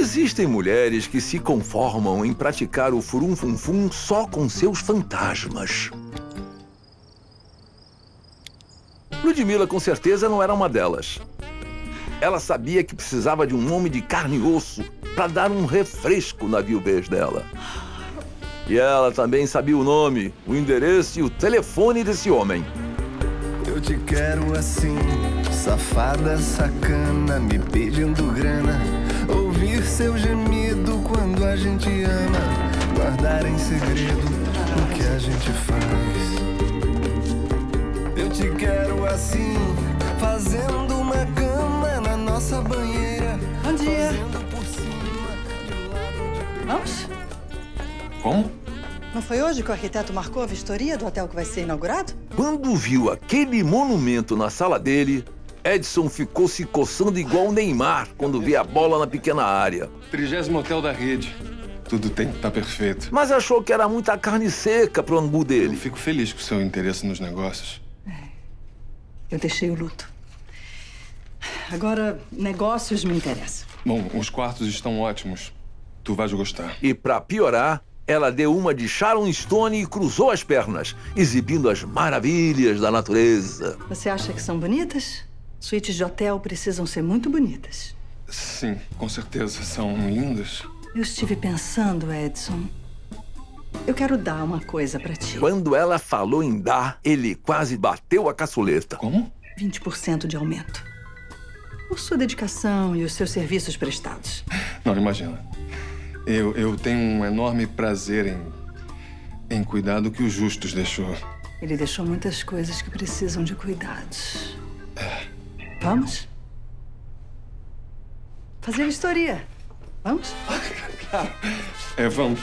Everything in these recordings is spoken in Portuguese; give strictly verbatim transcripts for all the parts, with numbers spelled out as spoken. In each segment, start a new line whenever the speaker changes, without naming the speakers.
Existem mulheres que se conformam em praticar o furum-fum-fum só com seus fantasmas. Ludmila, com certeza, não era uma delas. Ela sabia que precisava de um homem de carne e osso para dar um refresco na viuvez dela. E ela também sabia o nome, o endereço e o telefone desse homem.
Eu te quero assim, safada, sacana, me pedindo grana. Ouvir seu gemido quando a gente ama, guardar em segredo o que a gente faz. Eu te quero assim, fazendo uma cama na nossa banheira.
Bom dia.
Por cima, de lado de...
Vamos?
Como?
Não foi hoje que o arquiteto marcou a vistoria do hotel que vai ser inaugurado?
Quando viu aquele monumento na sala dele, Edson ficou se coçando igual o Neymar quando vê a bola na pequena área.
Trigésimo hotel da rede. Tudo tem que estar perfeito.
Mas achou que era muita carne seca pro angu
Eu
dele.
fico feliz com o seu interesse nos negócios.
Eu deixei o luto. Agora, negócios me interessam.
Bom, os quartos estão ótimos. Tu vais gostar.
E pra piorar, ela deu uma de Sharon Stone e cruzou as pernas, exibindo as maravilhas da natureza.
Você acha que são bonitas? Suítes de hotel precisam ser muito bonitas.
Sim, com certeza. São lindas.
Eu estive pensando, Edson. Eu quero dar uma coisa pra ti.
Quando ela falou em dar, ele quase bateu a caçuleta.
Como?
vinte por cento de aumento. Por sua dedicação e os seus serviços prestados.
Não, imagina. Eu, eu tenho um enorme prazer em, em cuidar do que o Justus deixou.
Ele deixou muitas coisas que precisam de cuidados. Vamos? Fazer vistoria. Vamos?
Claro. É, vamos.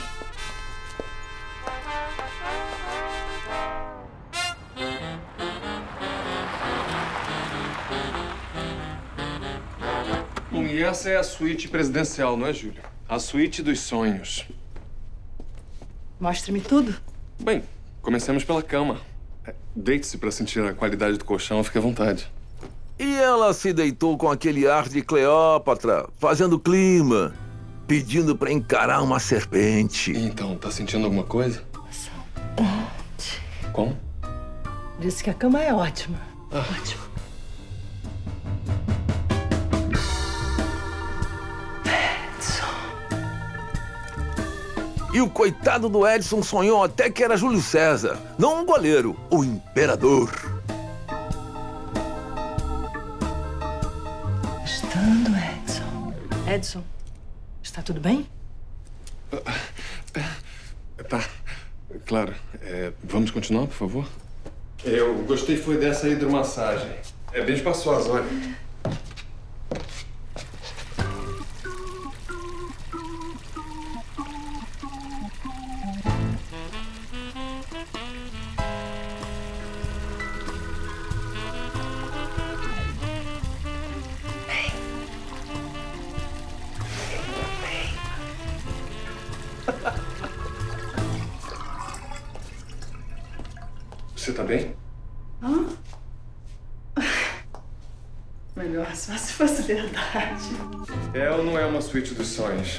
Bom, e essa é a suíte presidencial, não é, Júlio? A suíte dos sonhos.
Mostre-me tudo.
Bem, comecemos pela cama. É, deite-se para sentir a qualidade do colchão, fique à vontade.
E ela se deitou com aquele ar de Cleópatra, fazendo clima, pedindo pra encarar uma serpente.
E então, tá sentindo alguma coisa?
Saudade.
Como?
Disse que a cama é ótima.
Ah.
Ótima.
E o coitado do Edson sonhou até que era Júlio César, não um goleiro, o imperador.
Gostando, Edson. Edson, está tudo bem?
Tá, claro. É, vamos continuar, por favor? Eu gostei foi dessa hidromassagem. É bem espaçosa, olha. Você tá bem?
Hã? Melhor só se fosse verdade.
É ou não é uma suíte dos sonhos?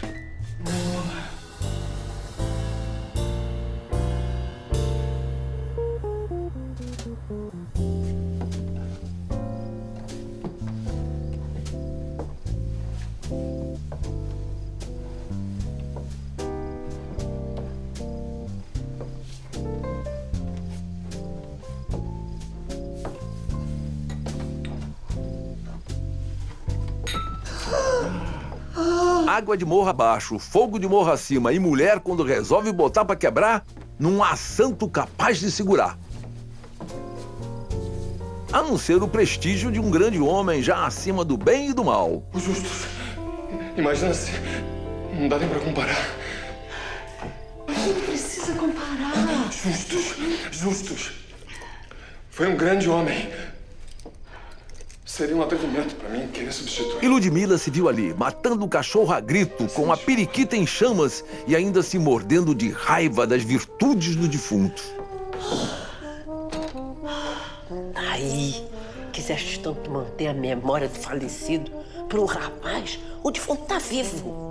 Água de morro abaixo, fogo de morro acima e mulher, quando resolve botar pra quebrar, não há santo capaz de segurar. A não ser o prestígio de um grande homem já acima do bem e do mal.
O Justus. Imagina se... Não dá nem pra comparar.
Não precisa comparar.
Justus. Justus. Foi um grande homem. Seria um atrevimento pra mim querer substituir.
E Ludmila se viu ali, matando o cachorro a grito, com a periquita em chamas e ainda se mordendo de raiva das virtudes do defunto.
Aí, quiseste tanto manter a memória do falecido para um rapaz, o defunto tá vivo.